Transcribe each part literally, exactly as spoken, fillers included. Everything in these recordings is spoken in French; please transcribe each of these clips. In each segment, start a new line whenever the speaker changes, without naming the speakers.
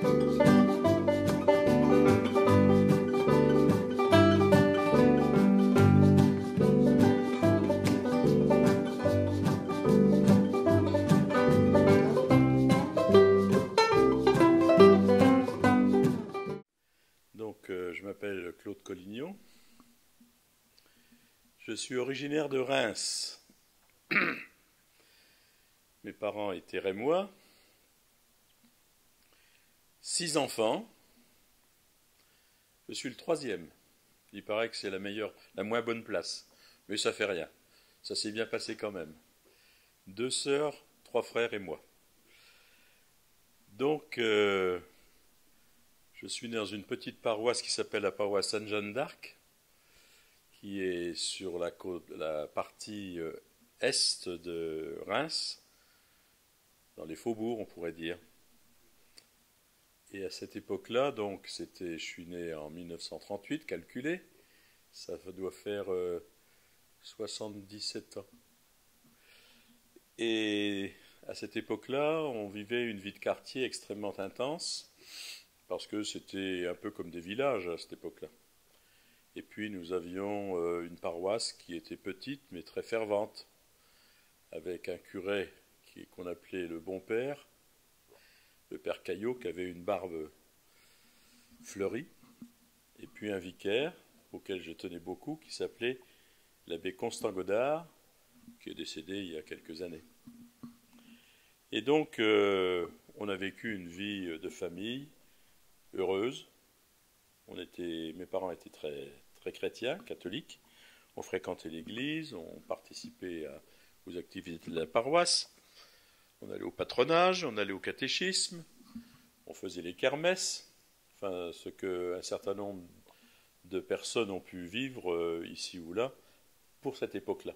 Donc, euh, je m'appelle Claude Collignon. Je suis originaire de Reims. Mes parents étaient rémois. Six enfants. Je suis le troisième. Il paraît que c'est la meilleure, la moins bonne place. Mais ça fait rien. Ça s'est bien passé quand même. Deux sœurs, trois frères et moi. Donc, euh, je suis né dans une petite paroisse qui s'appelle la paroisse Sainte-Jeanne d'Arc, qui est sur la, côte, la partie euh, est de Reims, dans les faubourgs, on pourrait dire. Et à cette époque-là, donc, c'était, je suis né en mille neuf cent trente-huit, calculé, ça doit faire euh, soixante-dix-sept ans. Et à cette époque-là, on vivait une vie de quartier extrêmement intense, parce que c'était un peu comme des villages à cette époque-là. Et puis nous avions euh, une paroisse qui était petite, mais très fervente, avec un curé qui, qu'on appelait le bon père, le père Caillot, qui avait une barbe fleurie, et puis un vicaire, auquel je tenais beaucoup, qui s'appelait l'abbé Constant Godard, qui est décédé il y a quelques années. Et donc, euh, on a vécu une vie de famille heureuse. On était, mes parents étaient très, très chrétiens, catholiques. On fréquentait l'église, on participait à, aux activités de la paroisse. On allait au patronage, on allait au catéchisme, on faisait les kermesses, enfin, ce qu'un certain nombre de personnes ont pu vivre euh, ici ou là pour cette époque-là.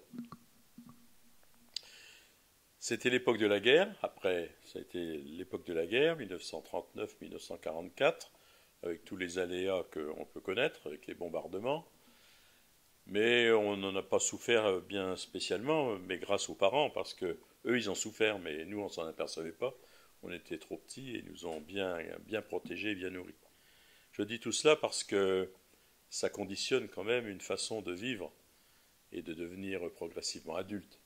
C'était l'époque de la guerre, après, ça a été l'époque de la guerre, mille neuf cent trente-neuf à mille neuf cent quarante-quatre, avec tous les aléas qu'on peut connaître, avec les bombardements. Mais on n'en a pas souffert bien spécialement, mais grâce aux parents, parce que eux, ils ont souffert, mais nous, on ne s'en apercevait pas. On était trop petits et ils nous ont bien, bien protégés, bien nourris. Je dis tout cela parce que ça conditionne quand même une façon de vivre et de devenir progressivement adulte.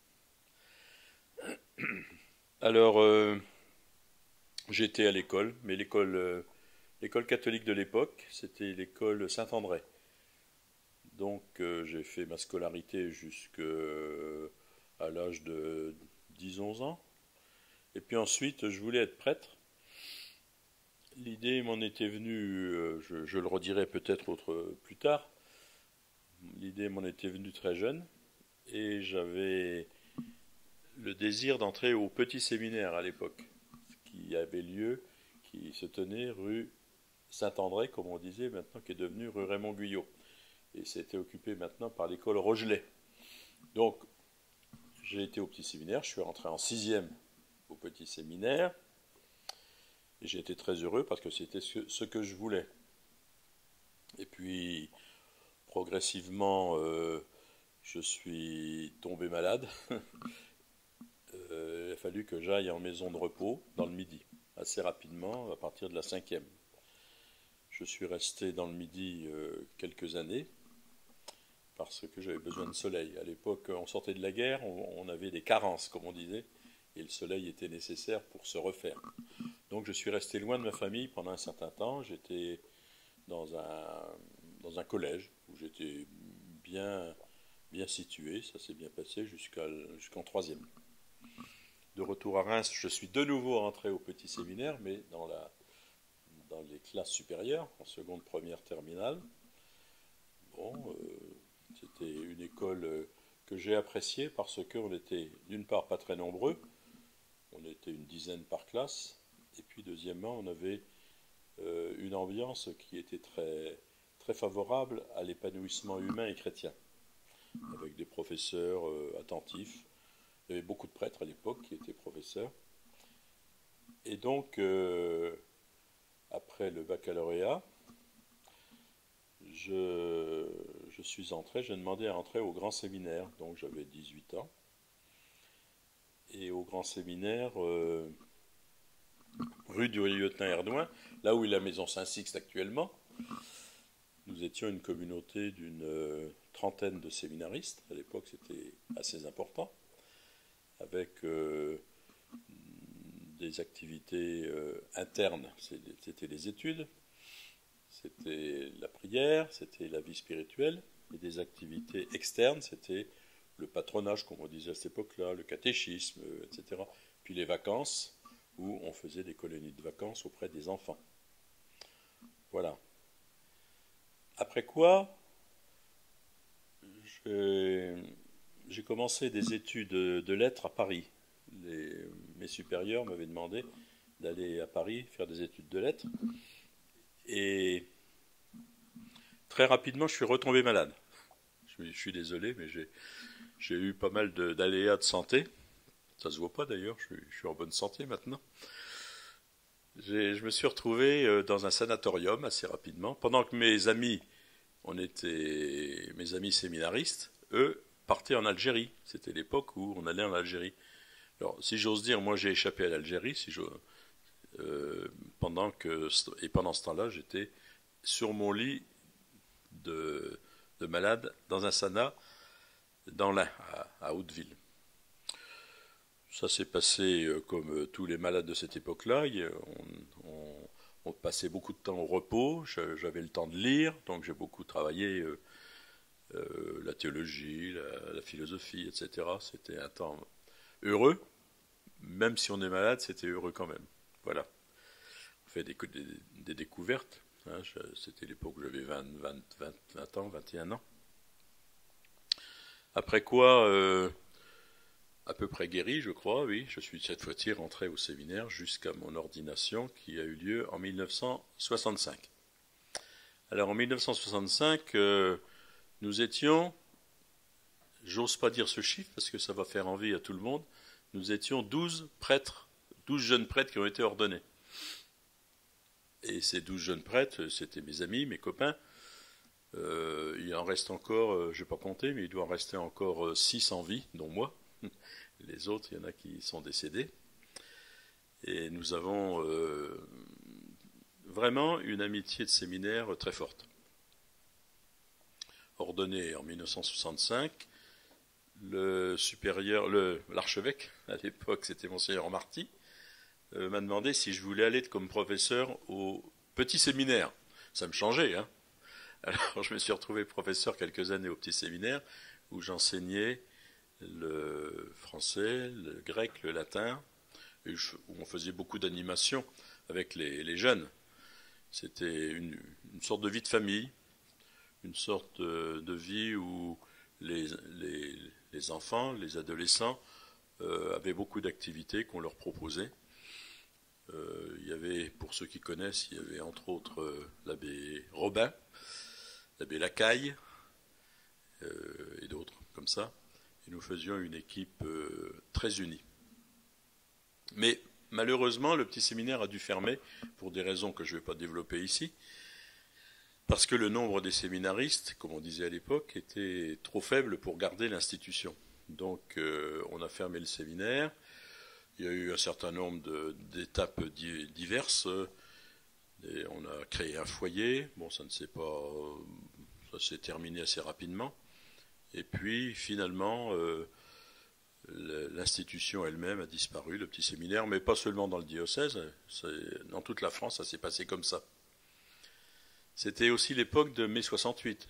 Alors, euh, j'étais à l'école, mais l'école, euh, l'école catholique de l'époque, c'était l'école Saint-André. Donc, euh, j'ai fait ma scolarité jusqu'à l'âge de dix onze ans. Et puis ensuite, je voulais être prêtre. L'idée m'en était venue, euh, je, je le redirai peut-être autre, plus tard, l'idée m'en était venue très jeune, et j'avais le désir d'entrer au petit séminaire à l'époque, qui avait lieu, qui se tenait rue Saint-André, comme on disait maintenant, qui est devenu rue Raymond-Guyot. Et c'était occupé maintenant par l'école Rogelet. Donc, j'ai été au petit séminaire, je suis rentré en sixième au petit séminaire, et j'ai été très heureux parce que c'était ce que je voulais. Et puis, progressivement, euh, je suis tombé malade. euh, il a fallu que j'aille en maison de repos dans le Midi, assez rapidement, à partir de la cinquième. Je suis resté dans le Midi euh, quelques années, parce que j'avais besoin de soleil. À l'époque, on sortait de la guerre, on, on avait des carences, comme on disait, et le soleil était nécessaire pour se refaire. Donc je suis resté loin de ma famille pendant un certain temps. J'étais dans un, dans un collège où j'étais bien, bien situé, ça s'est bien passé jusqu'à, jusqu'en troisième. De retour à Reims, je suis de nouveau rentré au petit séminaire, mais dans, la, dans les classes supérieures, en seconde, première, terminale. Bon, euh, c'était une école euh, que j'ai appréciée parce qu'on était d'une part pas très nombreux, on était une dizaine par classe, et puis deuxièmement on avait euh, une ambiance qui était très, très favorable à l'épanouissement humain et chrétien, avec des professeurs euh, attentifs. Il y avait beaucoup de prêtres à l'époque qui étaient professeurs. Et donc, euh, après le baccalauréat, je, je suis entré, j'ai demandé à entrer au grand séminaire, donc j'avais dix-huit ans. Et au grand séminaire, euh, rue du Lieutenant-Herdouin, là où est la maison Saint-Sixte actuellement. Nous étions une communauté d'une euh, trentaine de séminaristes. À l'époque, c'était assez important, avec euh, des activités euh, internes. C'était les études, c'était la prière, c'était la vie spirituelle, et des activités externes, c'était le patronage, comme on disait à cette époque-là, le catéchisme, et cetera. Puis les vacances, où on faisait des colonies de vacances auprès des enfants. Voilà. Après quoi, j'ai commencé des études de lettres à Paris. Les, mes supérieurs m'avaient demandé d'aller à Paris faire des études de lettres. Et très rapidement, je suis retombé malade. Je suis, je suis désolé, mais j'ai eu pas mal d'aléas de, de santé. Ça se voit pas d'ailleurs, je, je suis en bonne santé maintenant. Je me suis retrouvé dans un sanatorium assez rapidement, pendant que mes amis, on était mes amis séminaristes, eux partaient en Algérie. C'était l'époque où on allait en Algérie. Alors, si j'ose dire, moi j'ai échappé à l'Algérie, si euh, pendant que et pendant ce temps-là, j'étais sur mon lit de, de malade dans un sana dans l'Ain, à, à Hauteville. Ça s'est passé euh, comme euh, tous les malades de cette époque-là. On, on, on passait beaucoup de temps au repos. J'avais le temps de lire, donc j'ai beaucoup travaillé euh, euh, la théologie, la, la philosophie, et cetera. C'était un temps heureux. Même si on est malade, c'était heureux quand même. Voilà. On fait des, des, des découvertes. Hein. C'était l'époque où j'avais vingt, vingt, vingt, vingt ans, vingt et un ans. Après quoi... Euh, à peu près guéri, je crois, oui. Je suis cette fois-ci rentré au séminaire jusqu'à mon ordination qui a eu lieu en mille neuf cent soixante-cinq. Alors en mille neuf cent soixante-cinq, euh, nous étions, j'ose pas dire ce chiffre parce que ça va faire envie à tout le monde, nous étions douze prêtres, douze jeunes prêtres qui ont été ordonnés. Et ces douze jeunes prêtres, c'était mes amis, mes copains. Euh, il en reste encore, euh, je n'ai pas compté, mais il doit en rester encore six en vie, dont moi. Les autres, il y en a qui sont décédés. Et nous avons euh, vraiment une amitié de séminaire très forte. Ordonné en mille neuf cent soixante-cinq, le supérieur, le, l'archevêque, à l'époque c'était Monseigneur Marty, euh, m'a demandé si je voulais aller comme professeur au petit séminaire. Ça me changeait, hein. Alors je me suis retrouvé professeur quelques années au petit séminaire où j'enseignais le français, le grec, le latin, et je, où on faisait beaucoup d'animations avec les, les jeunes. C'était une, une sorte de vie de famille, une sorte de, de vie où les, les, les enfants, les adolescents euh, avaient beaucoup d'activités qu'on leur proposait. Euh, il y avait, pour ceux qui connaissent, il y avait entre autres euh, l'abbé Robin, l'abbé Lacaille, euh, et d'autres comme ça. Et nous faisions une équipe euh, très unie. Mais malheureusement, le petit séminaire a dû fermer pour des raisons que je ne vais pas développer ici, parce que le nombre des séminaristes, comme on disait à l'époque, était trop faible pour garder l'institution. Donc euh, on a fermé le séminaire. Il y a eu un certain nombre d'étapes diverses. Et on a créé un foyer. Bon, ça ne s'est pas, ça s'est terminé assez rapidement. Et puis, finalement, euh, l'institution elle-même a disparu, le petit séminaire, mais pas seulement dans le diocèse, dans toute la France, ça s'est passé comme ça. C'était aussi l'époque de mai soixante-huit.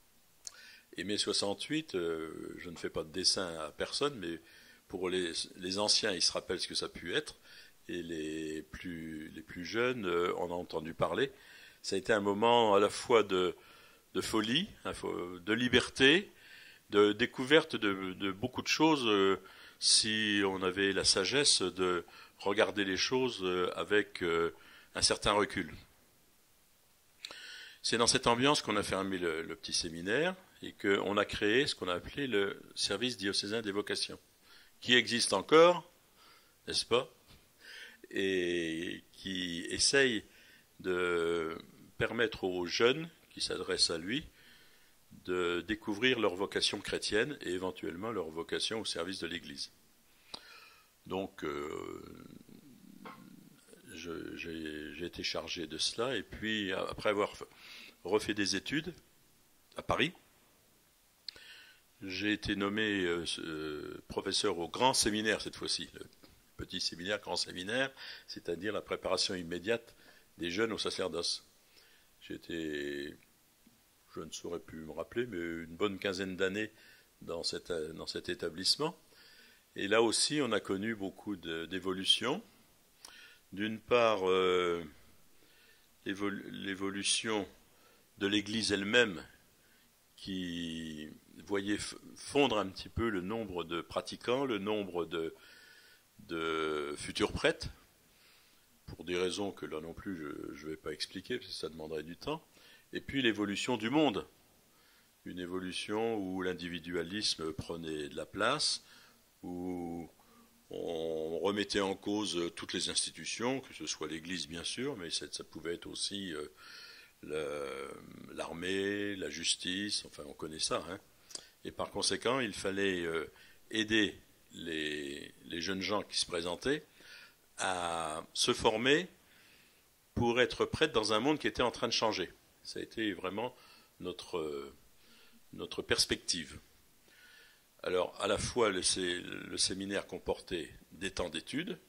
Et mai soixante-huit, euh, je ne fais pas de dessin à personne, mais pour les, les anciens, ils se rappellent ce que ça a pu être, et les plus, les plus jeunes euh, en ont entendu parler. Ça a été un moment à la fois de, de folie, de liberté, de découverte de, de beaucoup de choses, euh, si on avait la sagesse de regarder les choses euh, avec euh, un certain recul. C'est dans cette ambiance qu'on a fermé le, le petit séminaire et qu'on a créé ce qu'on a appelé le service diocésain des vocations, qui existe encore, n'est-ce pas, et qui essaye de permettre aux jeunes qui s'adressent à lui de découvrir leur vocation chrétienne et éventuellement leur vocation au service de l'Église. Donc, euh, j'ai été chargé de cela. Et puis, après avoir refait des études à Paris, j'ai été nommé euh, euh, professeur au grand séminaire cette fois-ci, le petit séminaire, grand séminaire, c'est-à-dire la préparation immédiate des jeunes au sacerdoce. J'ai été, je ne saurais plus me rappeler, mais une bonne quinzaine d'années dans, dans cet établissement. Et là aussi, on a connu beaucoup d'évolutions. D'une part, euh, l'évolution de l'Église elle-même, qui voyait fondre un petit peu le nombre de pratiquants, le nombre de, de futurs prêtres, pour des raisons que là non plus je ne vais pas expliquer, parce que ça demanderait du temps. Et puis l'évolution du monde, une évolution où l'individualisme prenait de la place, où on remettait en cause toutes les institutions, que ce soit l'Église bien sûr, mais ça, ça pouvait être aussi euh, l'armée, la justice, enfin on connaît ça. Hein. Et par conséquent, il fallait euh, aider les, les jeunes gens qui se présentaient à se former pour être prêtres dans un monde qui était en train de changer. Ça a été vraiment notre, euh, notre perspective. Alors, à la fois, le, le séminaire comportait des temps d'études,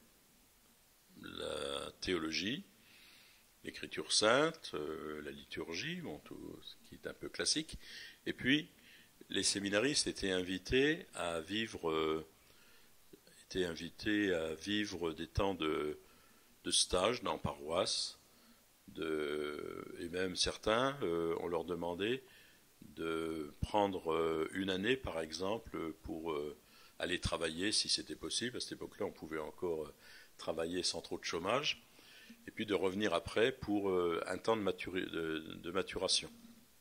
la théologie, l'écriture sainte, euh, la liturgie, bon, tout ce qui est un peu classique, et puis les séminaristes étaient invités à vivre, euh, étaient invités à vivre des temps de, de stage dans paroisse, de, et même certains, euh, on leur demandait de prendre euh, une année, par exemple, pour euh, aller travailler, si c'était possible. À cette époque-là, on pouvait encore euh, travailler sans trop de chômage, et puis de revenir après pour euh, un temps de, maturi- de, de maturation.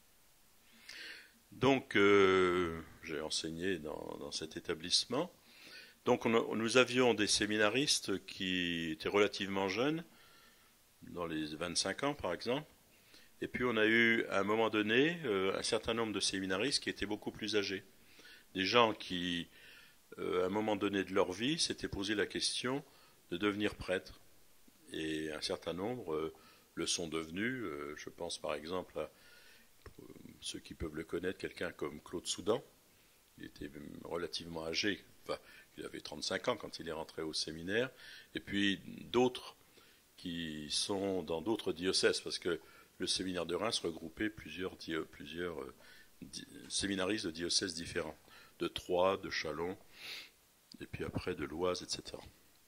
Donc, euh, j'ai enseigné dans, dans cet établissement. Donc, on a, nous avions des séminaristes qui étaient relativement jeunes, dans les vingt-cinq ans par exemple. Et puis, on a eu à un moment donné euh, un certain nombre de séminaristes qui étaient beaucoup plus âgés. Des gens qui, euh, à un moment donné de leur vie, s'étaient posé la question de devenir prêtres. Et un certain nombre euh, le sont devenus. Euh, je pense par exemple à ceux qui peuvent le connaître, quelqu'un comme Claude Soudan. Il était relativement âgé, enfin, il avait trente-cinq ans quand il est rentré au séminaire, et puis d'autres qui sont dans d'autres diocèses, parce que le séminaire de Reims regroupait plusieurs, plusieurs euh, di, séminaristes de diocèses différents, de Troyes, de Châlons, et puis après de l'Oise, et cetera.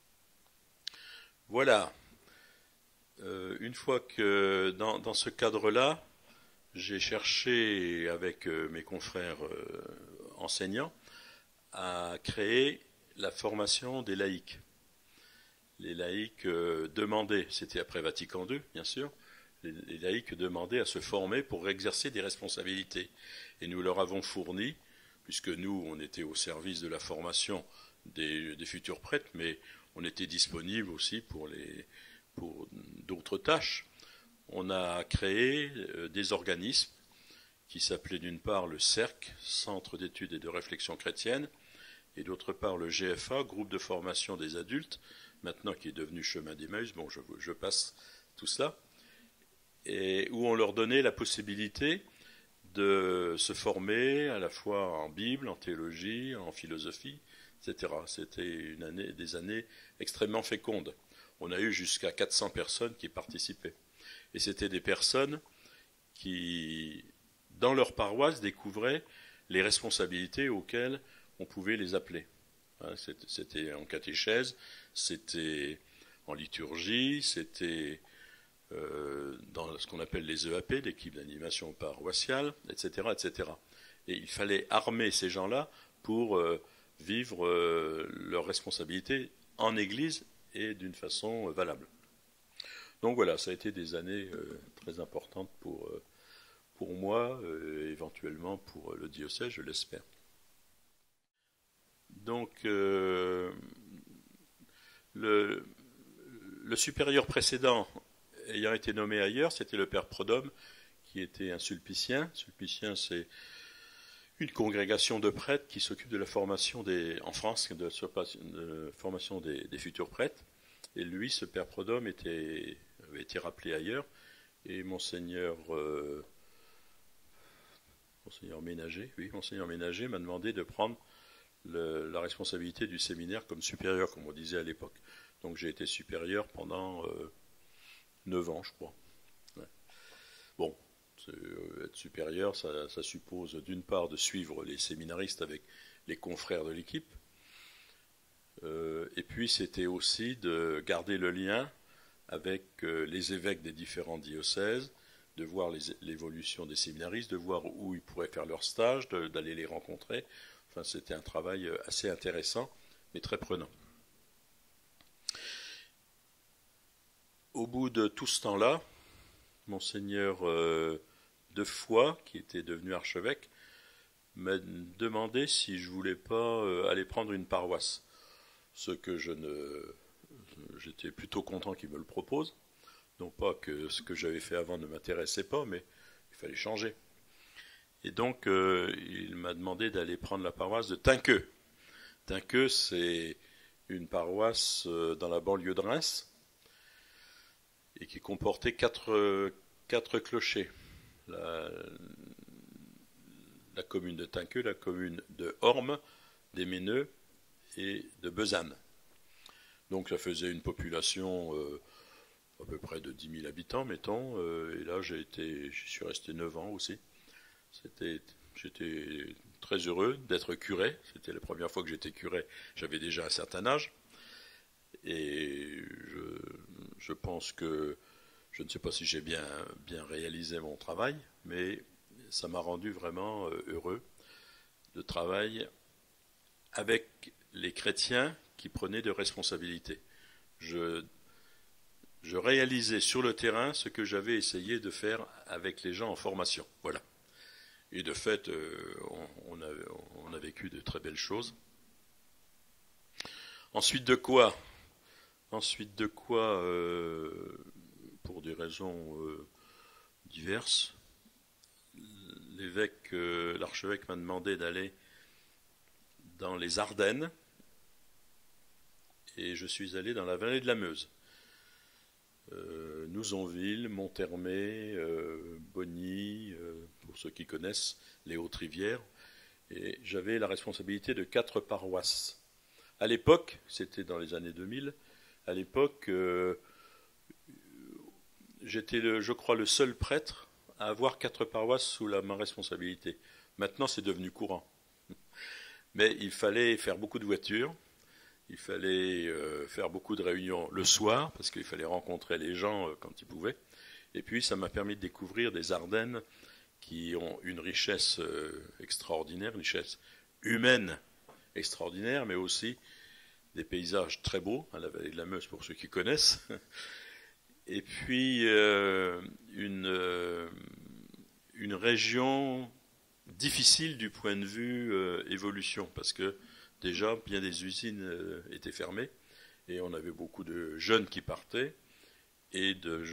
Voilà. Euh, une fois que dans, dans ce cadre-là, j'ai cherché avec euh, mes confrères euh, enseignants à créer la formation des laïcs. Les laïcs euh, demandaient, c'était après Vatican deux, bien sûr, les, les laïcs demandaient à se former pour exercer des responsabilités. Et nous leur avons fourni, puisque nous, on était au service de la formation des, des futurs prêtres, mais on était disponible aussi pour, les, pour d'autres tâches. On a créé euh, des organismes qui s'appelaient d'une part le C E R C, Centre d'études et de réflexion chrétienne, et d'autre part le G F A, Groupe de formation des adultes, maintenant qui est devenu Chemin d'Emmaüs, bon je, je passe tout cela, et où on leur donnait la possibilité de se former à la fois en Bible, en théologie, en philosophie, et cetera. C'était une année, des années extrêmement fécondes. On a eu jusqu'à quatre cents personnes qui participaient. Et c'était des personnes qui, dans leur paroisse, découvraient les responsabilités auxquelles on pouvait les appeler. C'était en catéchèse, c'était en liturgie, c'était euh, dans ce qu'on appelle les E A P, l'équipe d'animation paroissiale, et cetera, et cetera. Et il fallait armer ces gens-là pour euh, vivre euh, leurs responsabilités en Église et d'une façon euh, valable. Donc voilà, ça a été des années euh, très importantes pour, euh, pour moi, euh, éventuellement pour le diocèse, je l'espère. Donc, euh, le, le supérieur précédent ayant été nommé ailleurs, c'était le père Prodhomme, qui était un sulpicien. Sulpicien, c'est une congrégation de prêtres qui s'occupe de la formation des, en France, de la formation des, des futurs prêtres. Et lui, ce père Prodhomme, était, avait été rappelé ailleurs, et Monseigneur, euh, Monseigneur Ménager, oui, Monseigneur Ménager m'a demandé de prendre le, la responsabilité du séminaire comme supérieur, comme on disait à l'époque. Donc j'ai été supérieur pendant euh, neuf ans, je crois. Ouais. Bon, euh, être supérieur, ça, ça suppose d'une part de suivre les séminaristes avec les confrères de l'équipe, euh, et puis c'était aussi de garder le lien avec euh, les évêques des différents diocèses, de voir les, l'évolution des séminaristes, de voir où ils pourraient faire leur stage, de, d'aller les rencontrer. Enfin, c'était un travail assez intéressant, mais très prenant. Au bout de tout ce temps-là, Monseigneur euh, de Foix, qui était devenu archevêque, m'a demandé si je voulais pas euh, aller prendre une paroisse. Ce que je ne... J'étais plutôt content qu'il me le propose. Non pas que ce que j'avais fait avant ne m'intéressait pas, mais il fallait changer. Et donc, euh, il m'a demandé d'aller prendre la paroisse de Tinqueux. Tinqueux, c'est une paroisse euh, dans la banlieue de Reims, et qui comportait quatre, euh, quatre clochers. La, la commune de Tinqueux, la commune de Ormes, d'Éméneux et de Besanne. Donc ça faisait une population euh, à peu près de dix mille habitants, mettons, euh, et là j'ai été, j'y suis resté neuf ans aussi. C'était, j'étais très heureux d'être curé, c'était la première fois que j'étais curé, j'avais déjà un certain âge, et je, je pense que, je ne sais pas si j'ai bien, bien réalisé mon travail, mais ça m'a rendu vraiment heureux de travailler avec les chrétiens qui prenaient de responsabilités. Je, je réalisais sur le terrain ce que j'avais essayé de faire avec les gens en formation. Voilà. Et de fait, euh, on, on, a, on a vécu de très belles choses. Ensuite de quoi Ensuite de quoi, euh, pour des raisons euh, diverses, l'évêque, euh, l'archevêque m'a demandé d'aller dans les Ardennes, et je suis allé dans la vallée de la Meuse. Euh, Nouzonville, Monthermé, euh, Bonny, euh, pour ceux qui connaissent, les Hautes-Rivières, et j'avais la responsabilité de quatre paroisses. À l'époque, c'était dans les années deux mille, à l'époque, euh, j'étais, le, je crois, le seul prêtre à avoir quatre paroisses sous la, ma responsabilité. Maintenant, c'est devenu courant. Mais il fallait faire beaucoup de voitures, il fallait euh, faire beaucoup de réunions le soir, parce qu'il fallait rencontrer les gens euh, quand ils pouvaient. Et puis, ça m'a permis de découvrir des Ardennes qui ont une richesse euh, extraordinaire, une richesse humaine extraordinaire, mais aussi des paysages très beaux, à la vallée de la Meuse pour ceux qui connaissent. Et puis, euh, une, euh, une région difficile du point de vue euh, évolution, parce que déjà, bien des usines euh, étaient fermées, et on avait beaucoup de jeunes qui partaient, et de,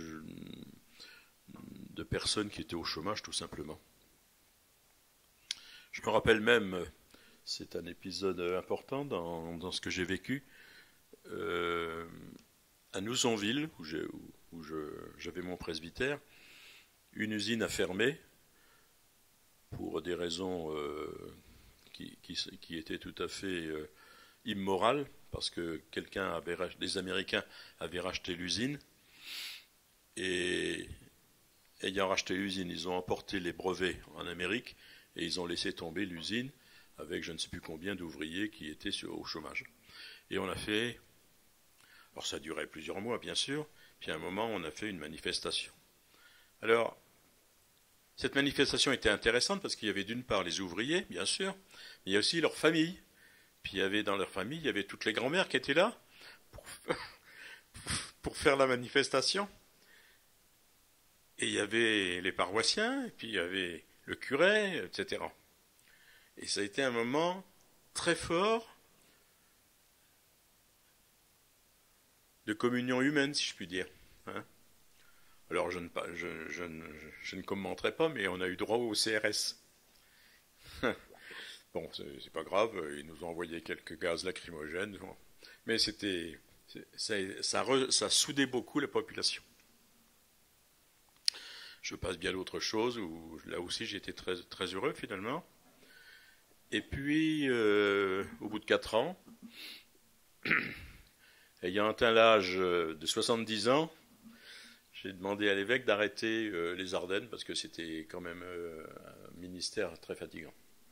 de personnes qui étaient au chômage, tout simplement. Je me rappelle même, c'est un épisode important dans, dans ce que j'ai vécu, euh, à Nouzonville, où, j'ai, où, où je, j'avais mon presbytère, une usine a fermé, pour des raisons euh, qui, qui, qui étaient tout à fait euh, immorales, parce que quelqu'un avait, des Américains avaient racheté l'usine, et ayant racheté l'usine, ils ont emporté les brevets en Amérique, et ils ont laissé tomber l'usine, avec je ne sais plus combien d'ouvriers qui étaient sur, au chômage. Et on a fait, alors ça durait plusieurs mois bien sûr, puis à un moment on a fait une manifestation. Alors, cette manifestation était intéressante parce qu'il y avait d'une part les ouvriers, bien sûr, mais il y a aussi leurs familles. Puis il y avait dans leur famille, il y avait toutes les grand-mères qui étaient là pour, pour faire la manifestation. Et il y avait les paroissiens, et puis il y avait le curé, et cetera. Et ça a été un moment très fort de communion humaine, si je puis dire. Hein ? Alors, je ne, je, je, je, je ne commenterai pas, mais on a eu droit au C R S. Bon, c'est, c'est pas grave, ils nous ont envoyé quelques gaz lacrymogènes, mais c'était, Ça, ça, re, ça soudait beaucoup la population. Je passe bien à autre chose, où là aussi j'ai été très, très heureux finalement. Et puis, euh, au bout de quatre ans, ayant atteint l'âge de soixante-dix ans, j'ai demandé à l'évêque d'arrêter euh, les Ardennes parce que c'était quand même euh, un ministère très fatigant.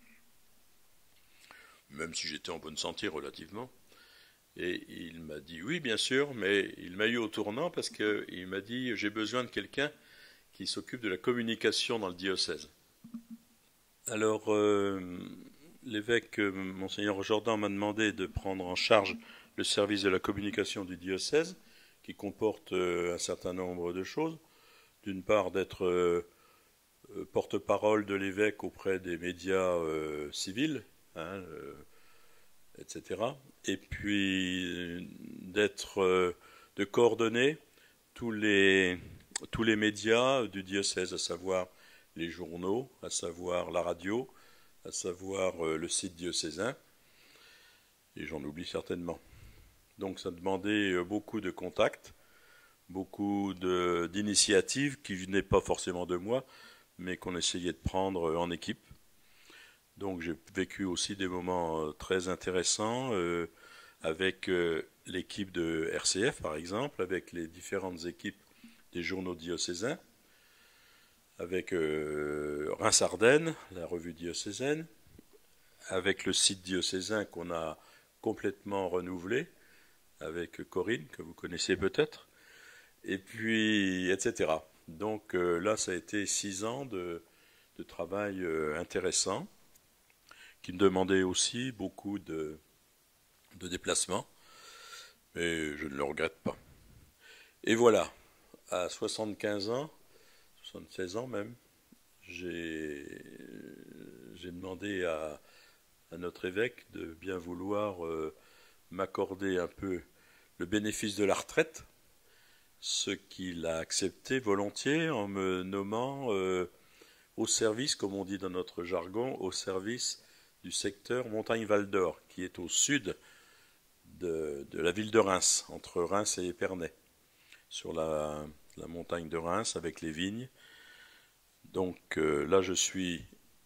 Même si j'étais en bonne santé relativement. Et il m'a dit oui, bien sûr, mais il m'a eu au tournant parce qu'il m'a dit j'ai besoin de quelqu'un qui s'occupe de la communication dans le diocèse. Alors, euh, l'évêque, euh, Monseigneur Jordan, m'a demandé de prendre en charge le service de la communication du diocèse, qui comporte euh, un certain nombre de choses. D'une part, d'être euh, porte-parole de l'évêque auprès des médias euh, civils, hein, euh, et cetera. Et puis d'être, euh, de coordonner tous les, tous les médias du diocèse, à savoir les journaux, à savoir la radio, à savoir euh, le site diocésain, et j'en oublie certainement. Donc ça demandait euh, beaucoup de contacts, beaucoup de, d'initiatives qui venaient pas forcément de moi, mais qu'on essayait de prendre euh, en équipe. Donc j'ai vécu aussi des moments très intéressants euh, avec euh, l'équipe de R C F par exemple, avec les différentes équipes des journaux diocésains, avec euh, Reims-Ardennes, la revue diocésaine, avec le site diocésain qu'on a complètement renouvelé, avec Corinne, que vous connaissez peut-être, et puis et cetera. Donc euh, là ça a été six ans de, de travail euh, intéressant, qui me demandait aussi beaucoup de, de déplacements, mais je ne le regrette pas. Et voilà, à soixante-quinze ans, soixante-seize ans même, j'ai, j'ai demandé à, à notre évêque de bien vouloir euh, m'accorder un peu le bénéfice de la retraite, ce qu'il a accepté volontiers en me nommant euh, au service, comme on dit dans notre jargon, au service du secteur Montagne-Val d'Or, qui est au sud de, de la ville de Reims, entre Reims et Épernay, sur la, la montagne de Reims avec les vignes. Donc euh, là, je suis,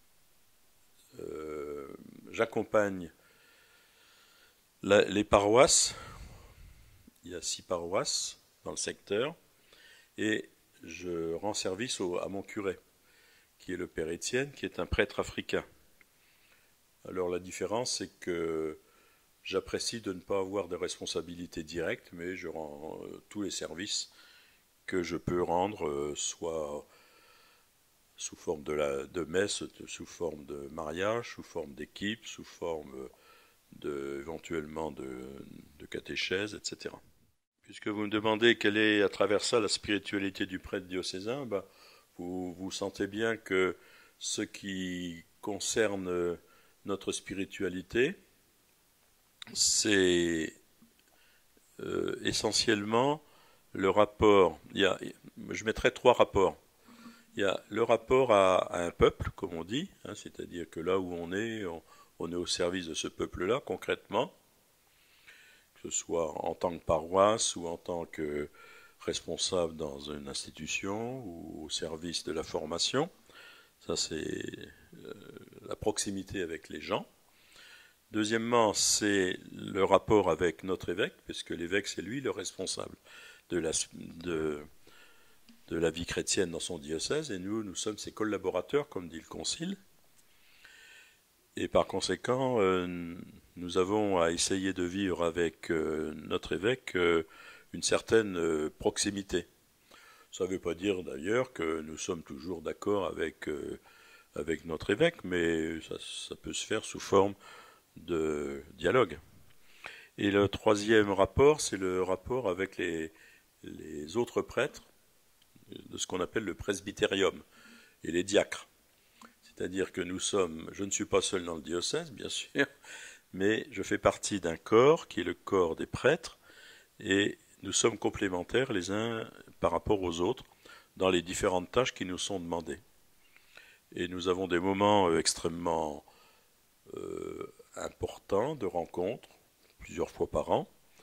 euh, j'accompagne la, les paroisses. Il y a six paroisses dans le secteur, et je rends service au, à mon curé, qui est le père Étienne, qui est un prêtre africain. Alors la différence, c'est que j'apprécie de ne pas avoir de responsabilité directe, mais je rends euh, tous les services que je peux rendre, euh, soit sous forme de, la, de messe, de, sous forme de mariage, sous forme d'équipe, sous forme de, éventuellement de, de catéchèse, et cetera. Puisque vous me demandez quelle est à travers ça la spiritualité du prêtre diocésain, bah, vous, vous sentez bien que ce qui concerne notre spiritualité, c'est euh, essentiellement le rapport. Il y a, je mettrais trois rapports. Il y a le rapport à, à un peuple, comme on dit, hein, c'est-à-dire que là où on est, on, on est au service de ce peuple-là, concrètement, que ce soit en tant que paroisse ou en tant que responsable dans une institution ou au service de la formation. Ça, c'est euh, la proximité avec les gens. Deuxièmement, c'est le rapport avec notre évêque, puisque l'évêque, c'est lui le responsable de la, de, de la vie chrétienne dans son diocèse, et nous, nous sommes ses collaborateurs, comme dit le Concile. Et par conséquent, euh, nous avons à essayer de vivre avec euh, notre évêque euh, une certaine euh, proximité. Ça ne veut pas dire d'ailleurs que nous sommes toujours d'accord avec, euh, avec notre évêque, mais ça, ça peut se faire sous forme de dialogue. Et le troisième rapport, c'est le rapport avec les, les autres prêtres de ce qu'on appelle le presbytérium et les diacres. C'est-à-dire que nous sommes, je ne suis pas seul dans le diocèse, bien sûr, mais je fais partie d'un corps qui est le corps des prêtres, et nous sommes complémentaires les uns par rapport aux autres dans les différentes tâches qui nous sont demandées. Et nous avons des moments extrêmement euh, importants de rencontres, plusieurs fois par an,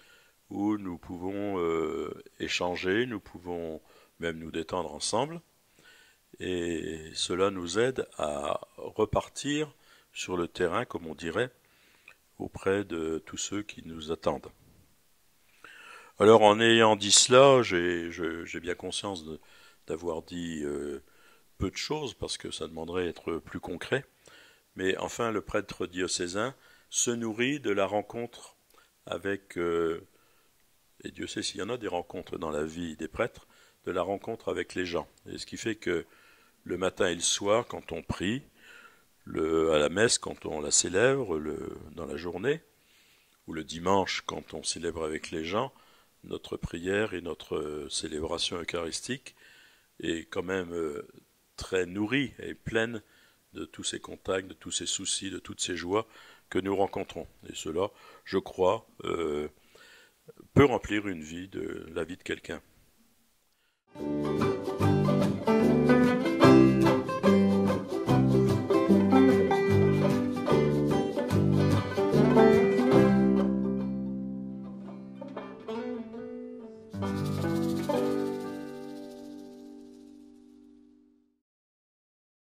où nous pouvons euh, échanger, nous pouvons même nous détendre ensemble, et cela nous aide à repartir sur le terrain, comme on dirait, auprès de tous ceux qui nous attendent. Alors en ayant dit cela, j'ai je- j'ai bien conscience de- d'avoir dit euh, peu de choses, parce que ça demanderait d'être plus concret, mais enfin le prêtre diocésain se nourrit de la rencontre avec, euh, et Dieu sait s'il y en a des rencontres dans la vie des prêtres, de la rencontre avec les gens. Et ce qui fait que le matin et le soir, quand on prie, le, à la messe, quand on la célèbre, le, dans la journée, ou le dimanche, quand on célèbre avec les gens, notre prière et notre célébration eucharistique est quand même euh, très nourrie et pleine de tous ces contacts, de tous ces soucis, de toutes ces joies que nous rencontrons. Et cela, je crois, euh, peut remplir une vie de la vie de quelqu'un.